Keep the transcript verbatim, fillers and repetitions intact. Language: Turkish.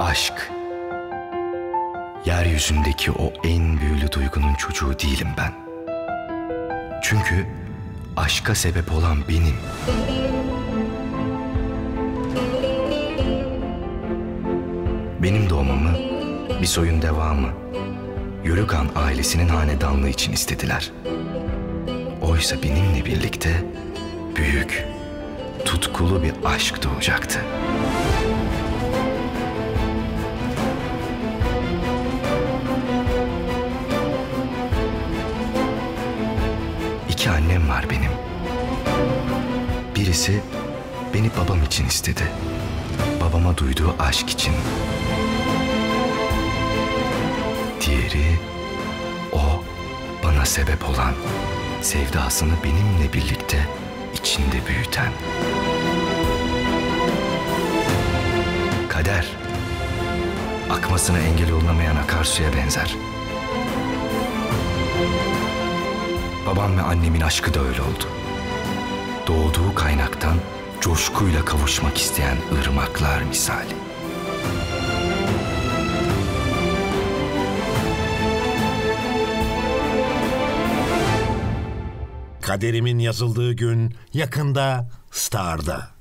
Aşk. Yeryüzündeki o en büyülü duygunun çocuğu değilim ben. Çünkü aşka sebep olan benim. Benim doğmamı bir soyun devamı, Yörükan ailesinin hanedanlığı için istediler. Oysa benimle birlikte büyük, tutkulu bir aşk doğacaktı. İki annem var benim. Birisi beni babam için istedi. Babama duyduğu aşk için. Diğeri o bana sebep olan, sevdasını benimle birlikte içinde büyüten. Kader, akmasına engel olunamayan akarsuya benzer. Babam ve annemin aşkı da öyle oldu. Doğduğu kaynaktan coşkuyla kavuşmak isteyen ırmaklar misali. Kaderimin yazıldığı gün yakında Star'da.